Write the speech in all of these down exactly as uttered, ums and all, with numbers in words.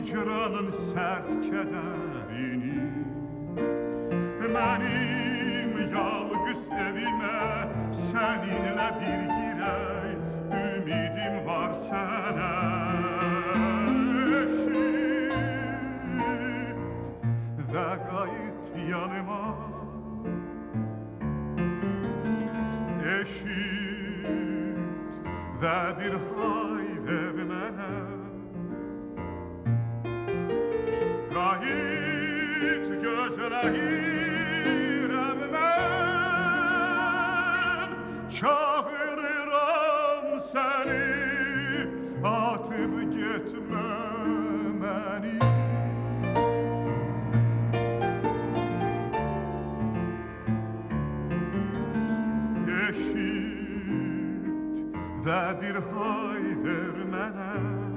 hicranın sərt kədərini mənim yalqız evimə səninlə bir girək ümidim var sənə eşit və qayıt yanıma eşit və bir hay ver mənə qayıt gözləyirəm mən çağırıram səni atıp getmə məni eşit və bir hay ver mənə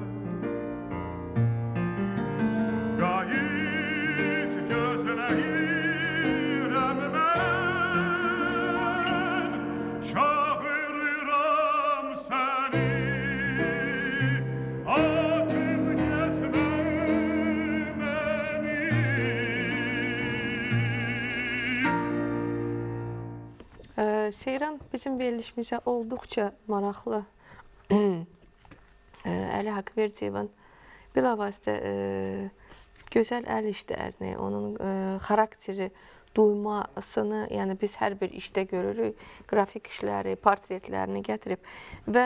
qayıt gözləyirəm mən çağırıram səni atıp getmə məni Seyran bizim verilişimizə olduqca maraqlı Əli Haqverdiyevin bilavasitə gözəl əl işlərini, onun xarakteri duymasını, yəni biz hər bir işdə görürük, qrafik işləri, portretlərini gətirib və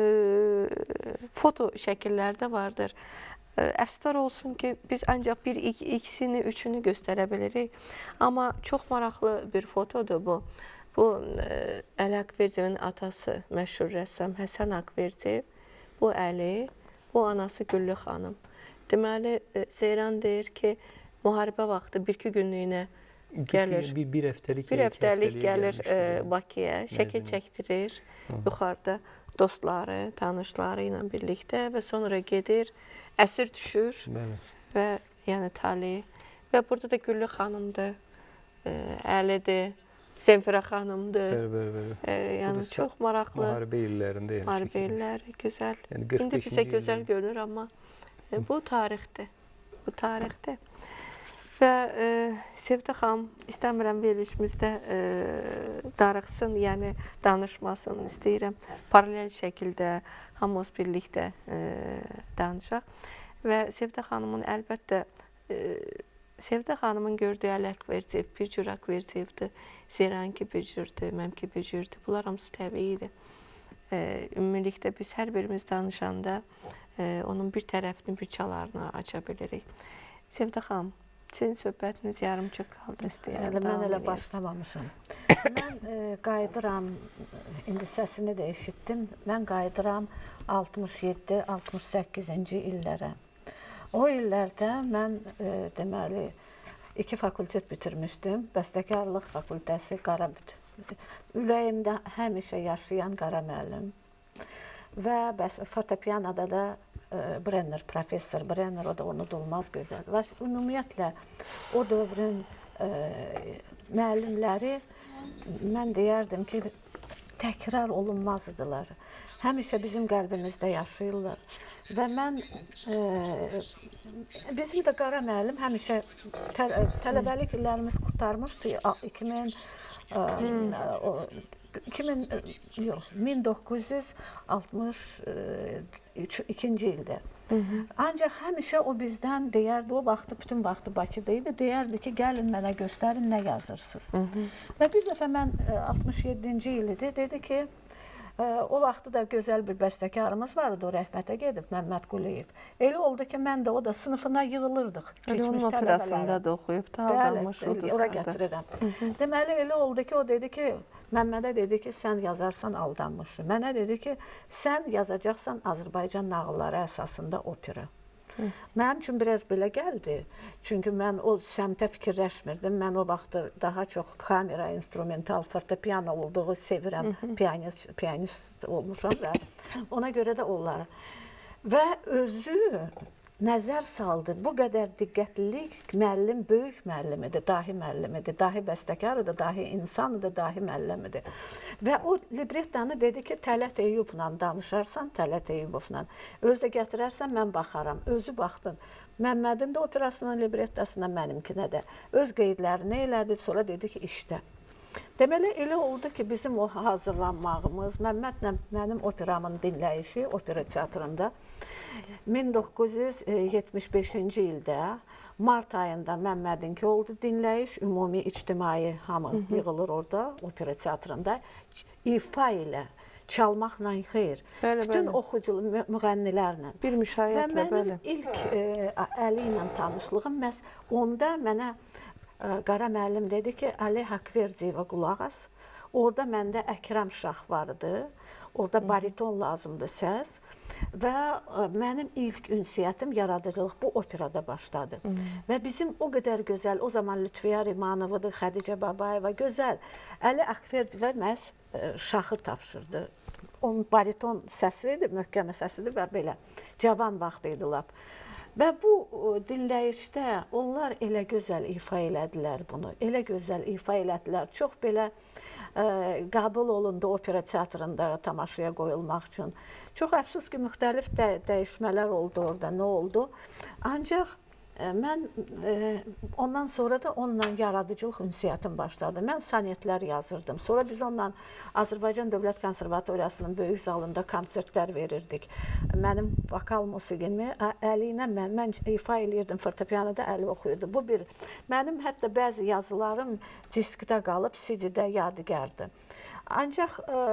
foto şəkilləri də vardır. Əfsuslar olsun ki, biz ancaq bir, ikisini, üçünü göstərə bilirik, amma çox maraqlı bir fotodur bu. Bu Əli Haqverdiyevin atası, məşhur rəssam Həsən Haqverdiyev, bu Əli, bu anası Güllü xanım. Deməli, Seyran deyir ki, müharibə vaxtı bir-iki günlüyünə gəlir, bir, bir həftəlik, bir həftəlik gəlir Bakıya, şəkil çəkdirir yuxarıda dostları, tanışları ilə birlikdə və sonra gedir, əsir düşür və yəni tali və burada da Güllü xanımdır, Əlidir, Zemfirə xanımdır. Yəni çox maraqlı. Müharibə illərində. Müharibə illəri, gözəl. İndi bizə gözəl görünür, amma bu tarixdir. Bu tarixdir. Və Sevdə xanım, istəmirəm verilişimizdə darıxsın, yəni danışmasın, istəyirəm. Paralel şəkildə hamımız birlikdə danışaq. Və Sevdə xanımın əlbəttə, Sevdə xanımın gördüyü Əli Haqverdiyev bir cür Haqverdiyevdir. Seyranki bir cürdür, mənimki bir cürdür. Bunlar hamısı təbiidir. Ümumilikdə biz hər birimiz danışanda onun bir tərəfini, bir çalarını aça bilirik. Sevdə xanım, sizin söhbətiniz yarımçıq qaldı, istəyirəm. Mən elə başlamamışam. Mən qayıdıram, indi səsini də eşitdim, mən qayıdıram altmış yeddi altmış səkkizinci illərə. O illərdə mən deməli, iki fakültet bitirmişdim. Bəstəkarlıq fakültəsi, ürəyimdə həmişə yaşayan Qara müəllim. Və fortepianoda da Brenner, professor Brenner, o da unudulmaz gözəl. Və ümumiyyətlə, o dövrün müəllimləri, mən deyərdim ki, təkrar olunmazdılar. Həmişə bizim qəlbimizdə yaşayırlar. Və mən, bizim də Qara müəllim həmişə tələbəlik illərimiz qurtarmışdı min doqquz yüz altmış ikinci ildə. Ancaq həmişə o bizdən deyərdi, o vaxtı, bütün vaxtı Bakıda idi, deyərdi ki, gəlin mənə göstərin, nə yazırsınız. Və bir dəfə mən altmış yeddinci il idi, dedi ki, o vaxtı da gözəl bir bəstəkarımız vardı, o rəhmətə gedib, Məmməd Quliyev. Elə oldu ki, mən də o da sınıfına yığılırdıq. Onun operasında da oxuyub, aldanmış odur. Ora gətirirəm. Deməli, elə oldu ki, o dedi ki, Məmmədə dedi ki, sən yazarsan aldanmışsın. Mənə dedi ki, sən yazacaqsan Azərbaycan nağılları əsasında opera. Mənim üçün biraz belə gəldi. Çünki mən o səmtə fikirləşmirdim. Mən o vaxtı daha çox kamera, instrumental, fortepiano olduğu sevirəm. Piyanist olmuşam və ona görə də onları. Və özü nəzər saldı. Bu qədər diqqətlilik müəllim böyük müəllimidir, dahi müəllimidir, dahi bəstəkarıdır, dahi insanıdır, dahi müəllimidir. Və o librettanı dedi ki, Tələt Eyyubla danışarsan, Tələt Eyyubovla. Öz də gətirərsən, mən baxaram. Özü baxdım. Məmmədin də operasının librettasına, mənimkinə də. Öz qeydlərini elədi, sonra dedi ki, işdə. Deməli, elə oldu ki, bizim o hazırlanmağımız, Məmmədlə mənim operamın dinləyişi opera teatrında min doqquz yüz yetmiş beşinci ildə mart ayında Məmmədinki oldu dinləyiş, ümumi ictimai hamı yığılır orada opera teatrında ifa ilə, çalmaqla xeyr, bəli, bütün bəli. oxuculu müğənnilərlə. Bir müşahiyyətlə, bəli. Və bəli. mənim ilk e, Əli ilə tanışlığım məhz onda mənə Qara müəllim dedi ki, Əli Haqverdiyeva qulaq as. Orada məndə Əkrəm Şah vardı. Orada bariton lazımdı səs. Və mənim ilk ünsiyyətim, yaradıcılıq bu operada başladı. Hı. Və bizim o qədər gözəl, o zaman Lütfiyə Rimanovadır, Xədicə Babayeva, gözəl. Əli Haqverdiyeva məhz Şahı tapşırdı. Onun bariton səsidir, möhkəmə səsidir və belə. Cavan vaxt idi lap. Və bu dinləyişdə onlar elə gözəl ifa elədilər bunu, elə gözəl ifa elədilər. Çox belə ə, qəbul olundu opera teatrında tamaşaya qoyulmaq üçün. Çox əfsus ki, müxtəlif də, dəyişmələr oldu orada, nə oldu. Ancaq ə, mən ə, ondan sonra da onunla yaradıcılıq ünsiyyətim başladı. Mən sonetlər yazırdım. Sonra biz onunla Azərbaycan Dövlət Konservatoriyasının böyük zalında konsertlər verirdik. Mənim vokal musiqimi Əli ilə mən, mən ifa eləyirdim, fortepianoda Əli oxuyurdu. Bu bir, mənim hətta bəzi yazılarım diskdə qalıb, C D-də yadigardır. Ancaq ə,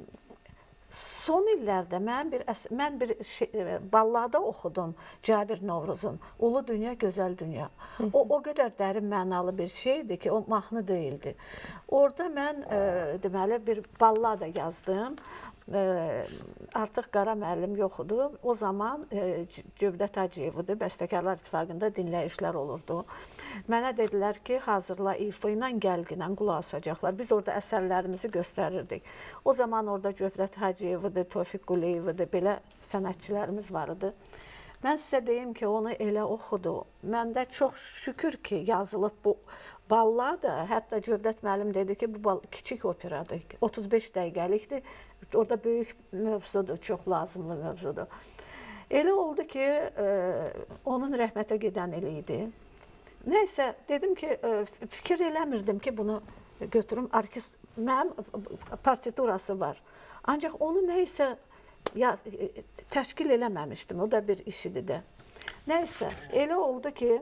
son illərdə mən bir, mən bir şey, ballada oxudum Cabir Novruzun, Ulu Dünya, Gözəl Dünya. O, o qədər dərin mənalı bir şeydir ki, o mahnı deyildi. Orada mən e, deməli bir ballada yazdım. E, artıq Qara müəllim yoxdur. O zaman e, Cövdət Hacıyevidir, Bəstəkarlar İttifaqında dinləyişlər olurdu. Mənə dedilər ki, hazırla ifa ilə, gəlginlə qulaq asacaqlar. Biz orada əsərlərimizi göstərirdik. O zaman orada Cövdət Hacıyevidir, Tofiq Quliyevidir, belə sənətçilərimiz var idi. Mən sizə deyim ki, onu elə oxudu. Məndə çox şükür ki, yazılıb bu ballada. Hətta Cövdət müəllim dedi ki, bu kiçik operadır, otuz beş dəqiqəlikdir. Orada böyük mövzudur, çox lazımlı mövzudur. Elə oldu ki, onun rəhmətə gedən ili idi. Nəysə, dedim ki, fikir eləmirdim ki, bunu götürüm, mənim partiturası var. Ancaq onu nəysə təşkil eləməmişdim, o da bir işidir də. Nəysə, elə oldu ki,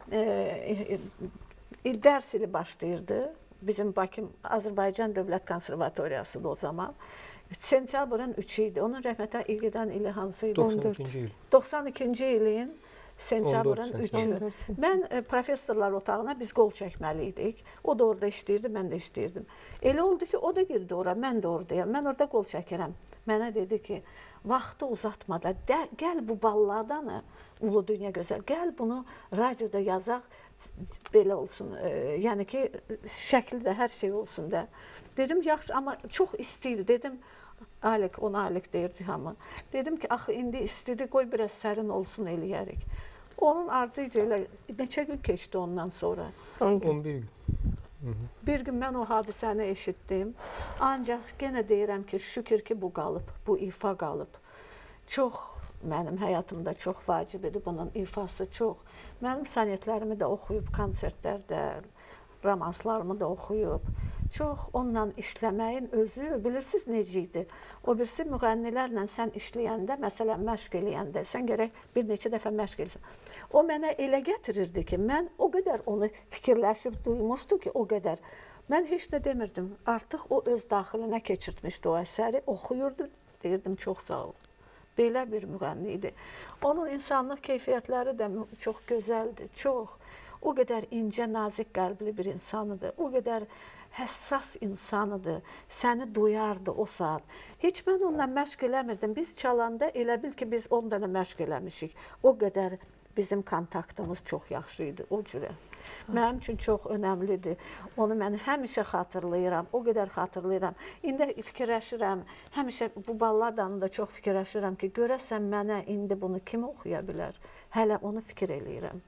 dərs ili başlayırdı. Bizim Bakı, Azərbaycan Dövlət Konservatoriyasıdır o zaman. Sentyabrın üçü idi. Onun rəhmətə il gedən ili hansı idi? doxsan ikinci il. doxsan ikinci ilin sentyabrın üçü. Mən e, professorlar otağına biz qol çəkməli idik. O da orada işləyirdi, mən də işləyirdim. Elə oldu ki, o da girdi ora, mən də oradayım. Mən orada qol çəkirəm. Mənə dedi ki, vaxtı uzatmadan, gəl bu balladanı, Ulu Dünya Gözəl, gəl bunu radioda yazaq, belə olsun, e, yəni ki, şəkli də, hər şey olsun da. Dedim, yaxşı, amma çox istəyirdi, dedim, Alik, ona Alik deyirdi hamı. Dedim ki, axı, indi istedi, qoy biraz sərin olsun, eləyərik. Onun ardıca elə, neçə gün keçdi ondan sonra? on bir gün. Bir gün mən o hadisəni eşitdim, ancaq yenə deyirəm ki, şükür ki, bu qalıb, bu ifa qalıb. Çox, mənim həyatımda çox vacibidir bunun ifası, çox. Mənim sonetlərimi də oxuyub, konsertlərdə, romanslarımı da oxuyub. Çox onunla işləməyin özü, bilirsiniz necə idi? O birisi müğənnilərlə sən işləyəndə, məsələn, məşq eləyəndə, sən gərək bir neçə dəfə məşq eləyəsən. O mənə elə gətirirdi ki, mən o qədər onu fikirləşib duymuşdu ki, o qədər. Mən heç nə demirdim. Artıq o öz daxilinə keçirtmişdi o əsəri, oxuyurdu, deyirdim, çox sağ ol. Belə bir müğənni idi. Onun insanlıq keyfiyyətləri də çox gözəldir, çox. O qədər incə, nazik qəlbli bir insanıdır, o qədər həssas insanıdır, səni duyardı o saat. Heç mən onunla məşq eləmirdim. Biz çalanda elə bil ki, biz on dənə məşq eləmişik. O qədər bizim kontaktımız çox yaxşı idi o cürə. Mənim üçün çox önəmlidir. Onu mən həmişə xatırlayıram, o qədər xatırlayıram. İndi fikirləşirəm, həmişə bu ballardanı da çox fikirləşirəm ki, görəsən mənə indi bunu kim oxuya bilər? Hələ onu fikir eləyirəm.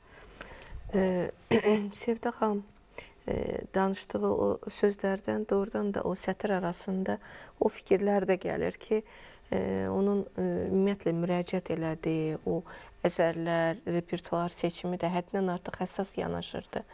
Sevda xanım, danışdığı o sözlərdən doğrudan da o sətir arasında o fikirlər də gəlir ki, onun ümumiyyətlə müraciət elədiyi o əsərlər, repertuar seçimi də həddindən artıq həssas yanaşırdı.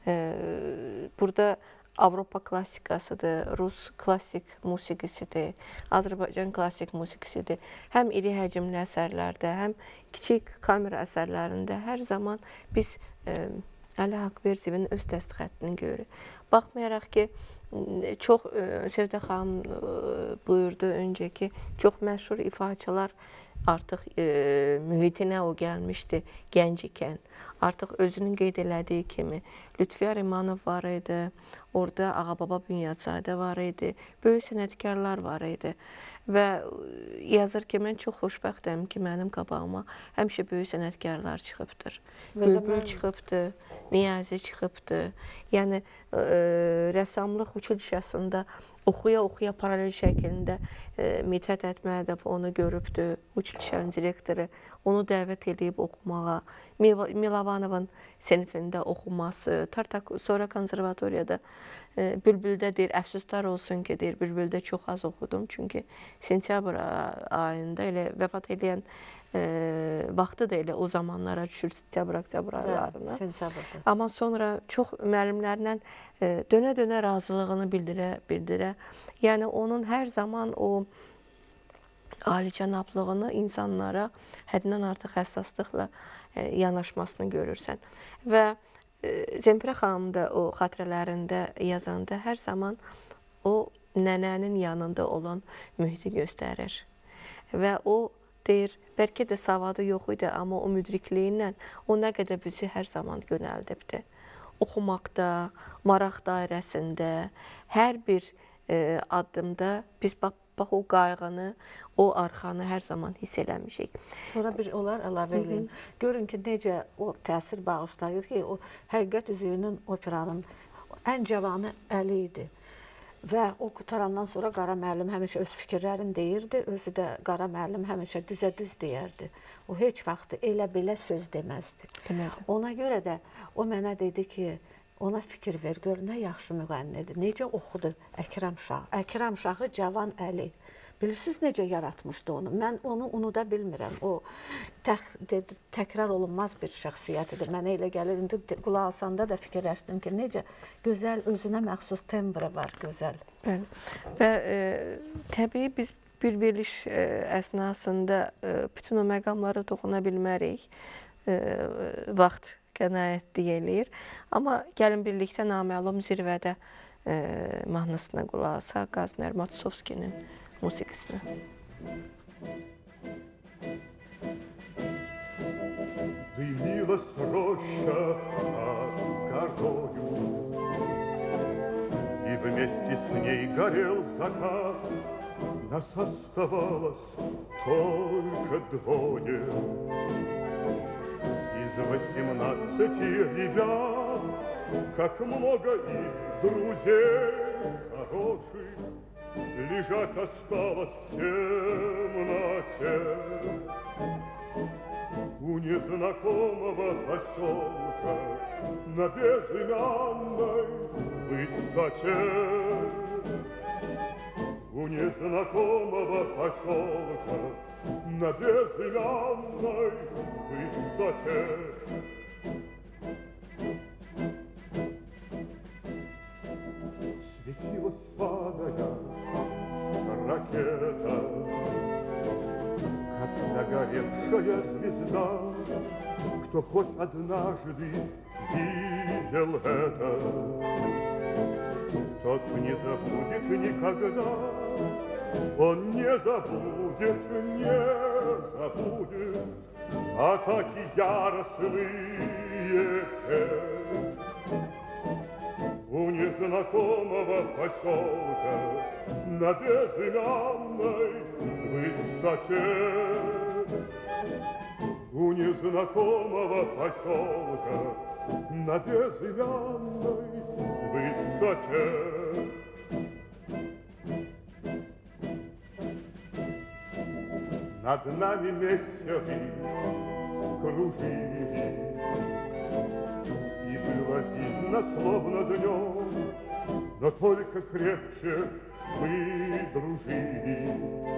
Burada Avropa klassikasıdır, Rus klassik musiqisidir, Azərbaycan klassik musiqisidir. Həm iri həcmli əsərlərdə, həm kiçik kamera əsərlərində hər zaman biz Əli Haqverziyevin öz dəstxəttini görürük. Baxmayaraq ki, çox Sevda xanım buyurdu öncəki, çox məşhur ifaçılar artıq e, mühitinə o gəlmişdi gənc ikən. Artıq özünün qeyd elədiyi kimi Lütfiyar İmanov var idi, orada Ağababa Bünyadzadə var idi, böyük sənətkarlar var idi. Və yazır ki, mən çox xoşbəxtəm ki, mənim qabağıma həmişə böyük sənətkarlar çıxıbdır. Bülbül çıxıbdır, Niyazi çıxıbdır. Yəni, e, rəssamlıq uçuşasında oxuya-oxuya paralel şəkildə e, Mithət Ətmədov onu görübdür, uçuşanın direktoru, onu dəvət edib oxumağa, Milovanovun sinifində oxuması, Tartak sonra konservatoriyada e, Bülbüldə deyir, əfsuslar olsun ki, deyir, Bülbüldə çox az oxudum, çünki sentyabr ayında elə vəfat edən e, vaxtı da elə o zamanlara düşür, sentyabr-oktyabr aylarına. Amma sonra çox müəllimlərlə dönə-dönə razılığını bildirə, bildirə. Yəni, onun hər zaman o alicənablığını insanlara həddindən artıq həssaslıqla yanaşmasını görürsən. Və Zemfirə xanım da o xatirələrində yazanda hər zaman o nənənin yanında olan mühiti göstərir. Və o deyir, bəlkə də savadı yox idi, amma o müdrikliyi ilə o nə qədər bizi hər zaman yönəldibdir. Oxumaqda, maraq dairəsində, hər bir e, addımda biz bax, bax o qayğını, o arxanı hər zaman hiss eləmişik. Sonra bir onlar əlavə edeyim. Görün ki, necə o təsir bağışlayır ki, o Həqiqət üzüyünün operanın ən cavanı Əli idi. Və o qutarandan sonra Qara müəllim həmişə öz fikirlərini deyirdi, özü də Qara müəllim həmişə düzə-düz deyərdi. O heç vaxt elə-belə söz deməzdi. Elədir. Ona görə də o mənə dedi ki, ona fikir ver, gör nə yaxşı müğənnidir. Necə oxudu Əkrəm Şah. Əkrəm Şahı cavan Əli. Bilirsiniz necə yaratmışdı onu? Mən onu unuda bilmirəm. O tək, dedi, təkrar olunmaz bir şəxsiyyətidir. Mənə elə gəlir, indi qulaq asanda da fikirləşdim ki, necə gözəl, özünə məxsus tembri var, gözəl. Bəli. Və e, təbii biz bir veriliş e, əsnasında e, bütün o məqamlara toxuna bilmərik. E, vaxt qənaət deyilir. Amma gəlin birlikdə naməlum zirvədə e, mahnısına qulaq asaq Qazner Matusovskinin musiqisini. Дымилась роща над горою, и вместе с ней горел закат. Нас оставалось только двое из восемнадцати ребят. Как много их друзей хороших лежать осталось в темноте у незнакомого поселка на безымянной высоте. У незнакомого поселка на безымянной высоте. Светилась, падая, ракета, как догоревшая звезда. Кто хоть однажды видел это, тот не забудет никогда. Он не забудет, не забудет атаки яростные те. У незнакомого поселка на безымянной высоте. У у незнакомого поселка на безымянной высоте. Над нами месяцы кружили, и было видно, словно днем, но только крепче мы дружили.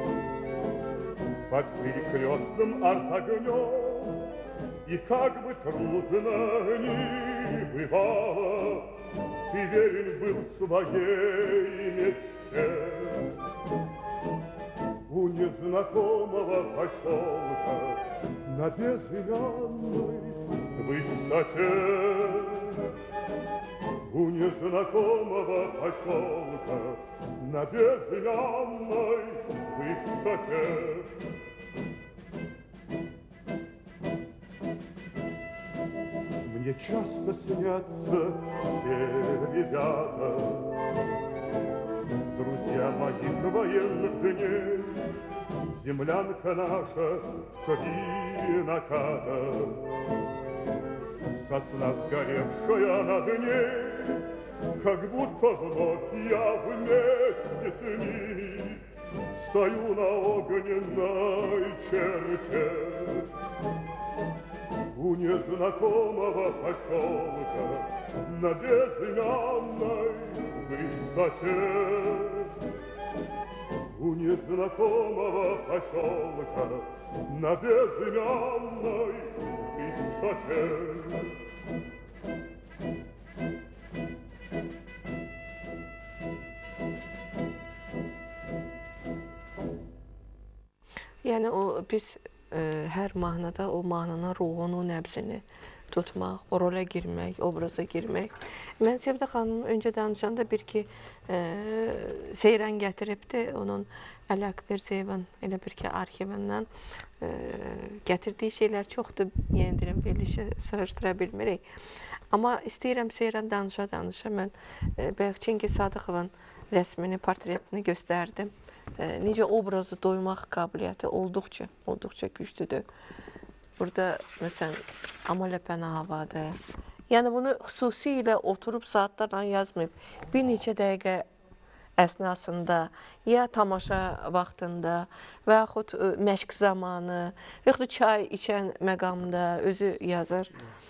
Под перекрестным артогнем, и как бы трудно ни бывало, ты верен был своей мечте. У незнакомого поселка на безымянной высоте. У незнакомого поселка на безымянной высоте. Мне часто снятся все ребята, друзья моих военных дней, землянка наша в крови наката, сосна сгоревшая над ней, как будто вновь я вместе с ними стою на огненной черте. У незнакомого поселка на безымянной высоте. У незнакомого поселка на безымянной высоте. Yəni o biz e, hər mahnıda o mahnının ruhunu, nəbzini tutmaq, o rolə girmək, obraza girmək. Mən Sevdə xanımın öncə danışanda bir ki e, Seyran gətiribdi, onun Əli Akberciyevin elə bir ki arxivindən e, gətirdiyi şeylər çoxdur, yenə deyirəm, verilişə sığışdıra bilmirik. Amma istəyirəm Seyran danışa-danışa mən e, bayaq Çingiz Sadıqovun rəsmini, portretini göstərdim. E, necə obrazı doymaq qabiliyyəti olduqca, olduqca güclüdür. Burada məsələn Amal Əpəna havadır. Yəni bunu xüsusilə oturub saatlarla yazmayıb. Bir neçə dəqiqə əsnasında, ya tamaşa vaxtında və yaxud məşq zamanı, və yaxud çay içən məqamda özü yazır.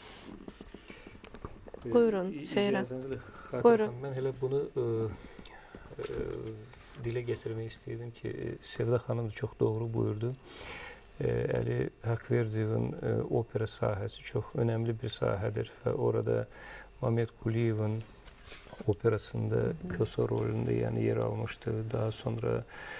Buyurun, Seyran. Buyurun. Mən elə bunu ə, ə, dilə gətirmək istəyirdim ki, Sevdə xanım çox doğru buyurdu. Əli Akberciyevin opera sahəsi çox önəmli bir sahədir və orada Mamet Quliyevin operasında Kosa rolunda yəni yer almışdı. Daha sonra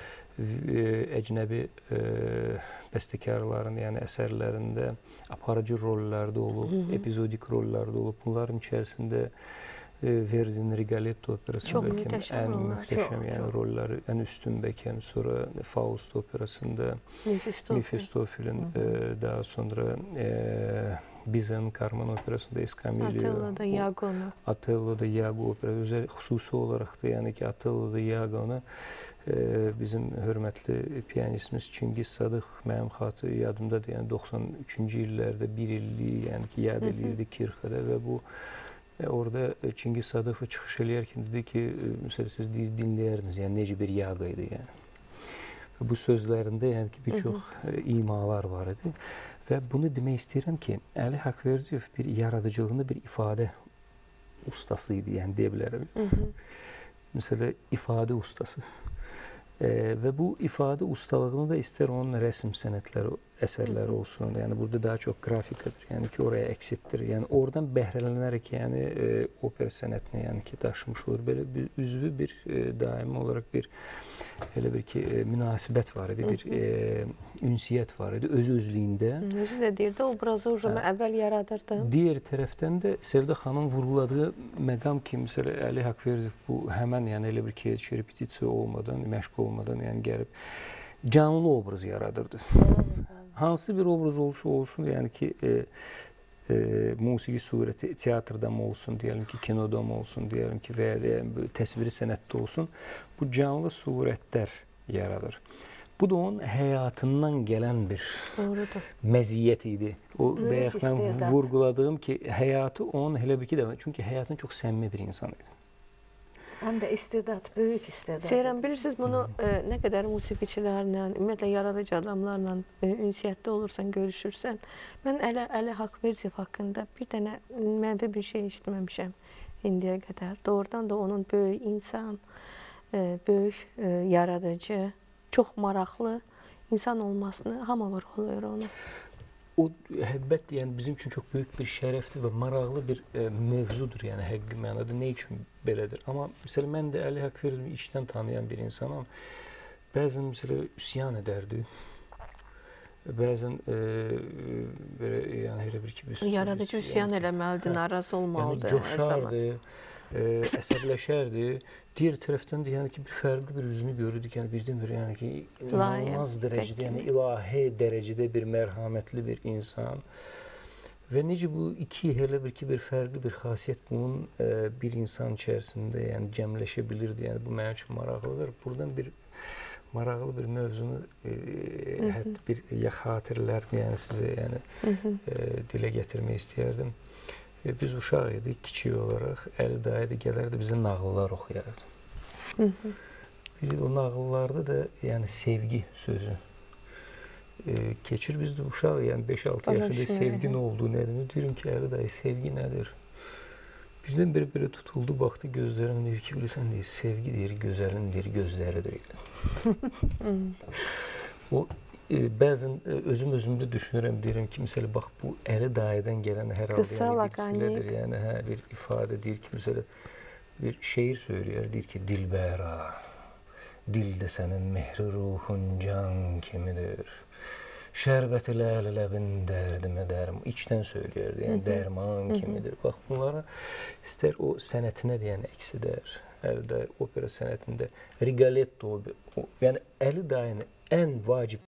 əcnəbi bəstəkarların yəni əsərlərində aparıcı rollarda olub, epizodik rollarda olub. Bunların içərisində Verdinin Rigoletto operası bəlkə ən mühtəşəm yəni rolları, ən üstün bəlkə sonra Faust operasında Mefistofilin, daha sonra Bizan'ın Carmen operasında Escamillo, Otello'da Iago'nu, Otello'da Iago operası, özəl xüsusi olaraq da yəni ki Otello'da Iago'nu bizim hörmətli piyanistimiz Çingiz Sadıq mənim xatırı yadımdadır, yəni doxsan üçüncü illərdə bir illiyi yəni ki yad eləyirdi Kirxədə və bu orada Çingiz Sadıqov çıxış eləyərkən dedi ki, məsələn, siz dinləyərdiniz, yəni necə bir yaqa idi, yəni. Bu sözlərində yəni ki, bir çox imalar var idi və bunu demək istəyirəm ki, Əli Akberciyev bir yaradıcılığında bir ifadə ustası idi, yəni deyə bilərəm. Məsələn, ifadə ustası. Və bu ifadə ustalığını da istər onun rəsm sənətləri, əsərləri olsun. Yəni burada daha çox qrafikadır. Yəni ki, oraya əks etdirir. Yəni oradan bəhrələnərək yəni opera sənətini yəni ki daşımış olur. Belə bir üzvü bir daimi olaraq bir elə bir ki münasibət var idi, bir ünsiyyət var idi öz özlüyündə. Özü də deyirdi, obrazı ucunu əvvəl yaradırdı. Digər tərəfdən də Sevdə xanım vurguladığı məqam ki, məsələn, Əli Akberciyev bu həmən yəni elə bir ki repetisiya olmadan, məşq olmadan yəni gəlib canlı obraz yaradırdı. Hansı bir obraz olsa olsun, yəni ki e, e, musiqi surəti teatrda mı olsun, deyəlim ki, kinoda mı olsun, deyəlim ki, və ya yəni, təsviri sənətdə olsun, bu canlı surətlər yaradır. Bu da onun həyatından gələn bir Doğrudur. məziyyət idi. O Böyük bayaq mən istedad. vurguladığım ki, həyatı onun elə bir ki də, çünki həyatın çox səmimi bir insan idi. Həm də istedad, böyük istedad. Seyran, bilirsiniz bunu e, nə qədər musiqiçilərlə, ümumiyyətlə yaradıcı adamlarla e, ünsiyyətdə olursan, görüşürsən. Mən Əli, Əli Haqverdiyev haqqında bir dənə mənfi bir şey eşitməmişəm indiyə qədər. Doğrudan da onun böyük insan, e, böyük e, yaradıcı, çox maraqlı insan olmasını hamı vurğulayır onu. O həbbət yəni bizim üçün çox böyük bir şərəfdir və maraqlı bir e, mövzudur, yəni həqiqi mənada nə üçün belədir. Amma məsələn mən də Əli Haqverdiyevi içdən tanıyan bir insanam. Bəzən məsələn üsyan edərdi. Bəzən e, belə yəni elə bir ki biz yaradıcı üsyan eləməlidir, narazı olmalıdır. Yəni coşardı, e, əsəbləşərdi. Digər tərəfdən də yəni ki bir fərqli bir üzünü görürdük. Yəni birdən-birə yəni ki inanılmaz dərəcədə, yəni ilahi dərəcədə bir mərhəmətli bir insan. Və necə bu iki elə bir ki bir fərqli bir xasiyyət bunun e, bir insan içərisində yəni cəmləşə bilirdi. Yəni bu mənim üçün maraqlıdır. Buradan bir maraqlı bir mövzunu e, hətta bir ya xatirələrini yəni sizə yəni e, dilə gətirmək istəyərdim. E, biz uşaq idik, kiçik olaraq Əli dayı da gələrdi bizə nağıllar oxuyardı. Hı -hı. Bir o nağıllarda da yəni sevgi sözü e, keçir. Biz də uşaq yəni beş altı yaşında sevgi nə olduğu nədir? Deyirəm ki, Əli dayı sevgi nədir? Birdən belə belə tutuldu, baxdı gözlərim, deyir ki, bilirsən, deyir, sevgi deyir, gözəlin deyir, gözləridir. O e, bəzən e, özüm özümdə düşünürəm, deyirəm ki, məsələ bax bu Əli dayıdan gələn hər halda yəni bir silədir, yəni hə, bir ifadə deyir ki, məsələ bir şeir söyləyər, deyir ki, Dilbəra, dildə sənin mehri ruhun can kimidir. Şərbəti ləl-ləbin dərdimə dərm, içdən söyləyərdi, yəni dərman kimidir. Bax, bunlara istər o sənətinə deyən əks edər. Əli dayı opera sənətində Rigoletto, yəni Əli dayının ən vacib